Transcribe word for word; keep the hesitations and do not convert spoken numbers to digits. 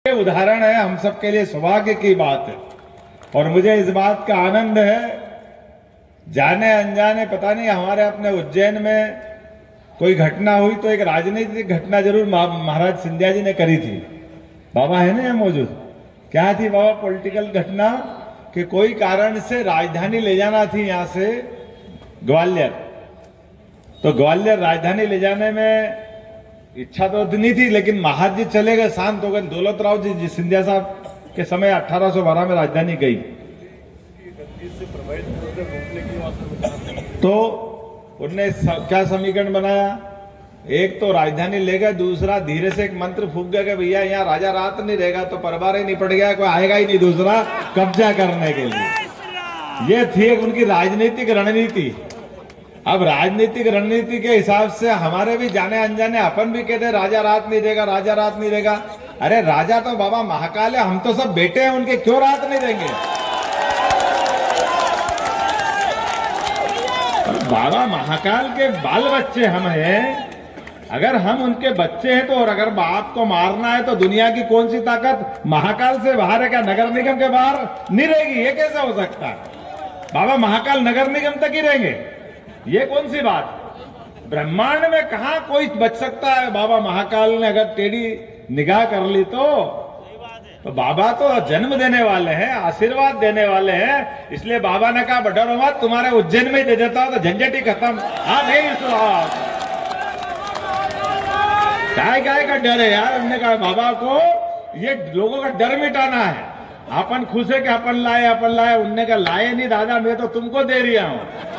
उदाहरण है, हम सबके लिए सौभाग्य की बात है। और मुझे इस बात का आनंद है, जाने अनजाने पता नहीं हमारे अपने उज्जैन में कोई घटना हुई तो एक राजनीतिक घटना जरूर महाराज सिंधिया जी ने करी थी। बाबा है ना यहाँ मौजूद? क्या थी बाबा पॉलिटिकल घटना? कि कोई कारण से राजधानी ले जाना थी यहाँ से ग्वालियर, तो ग्वालियर राजधानी ले जाने में इच्छा तो नहीं थी, लेकिन महाराज जी चले गए, शांत हो गए। दौलत राव जी, जी सिंधिया साहब के समय अठारह सौ बारह में राजधानी गई, तो उनने क्या समीकरण बनाया? एक तो राजधानी ले गए, दूसरा धीरे से एक मंत्र फूक गया कि भैया यहाँ राजा रात नहीं रहेगा तो परवार ही नहीं पड़ गया, कोई आएगा ही नहीं दूसरा कब्जा करने के लिए। ये थी एक उनकी राजनीतिक रणनीति। अब राजनीतिक रणनीति के हिसाब से हमारे भी जाने अनजाने अपन भी कहते राजा रात नहीं देगा, राजा रात नहीं देगा। अरे राजा तो बाबा महाकाल है, हम तो सब बेटे हैं उनके, क्यों रात नहीं देंगे? बाबा महाकाल के बाल बच्चे हम हैं, अगर हम उनके बच्चे हैं तो, और अगर बाप को मारना है तो दुनिया की कौन सी ताकत महाकाल से बाहर है? क्या नगर निगम के बाहर नहीं रहेगी? ये कैसे हो सकता है? बाबा महाकाल नगर निगम तक ही रहेंगे, ये कौन सी बात? ब्रह्मांड में कहां कोई बच सकता है? बाबा महाकाल ने अगर टेढ़ी निगाह कर ली तो, तो बाबा तो जन्म देने वाले हैं, आशीर्वाद देने वाले हैं। इसलिए बाबा ने कहा डरो मत, तुम्हारे उज्जैन में ही दे देता हूं तो झंझट ही खत्म। हाँ नहीं काय काय का डर है यार? हमने कहा बाबा को ये लोगों का डर मिटाना है। अपन खुश है कि अपन लाए अपन लाए, उनने कहा लाए नहीं दादा, मैं तो तुमको दे रहा हूं।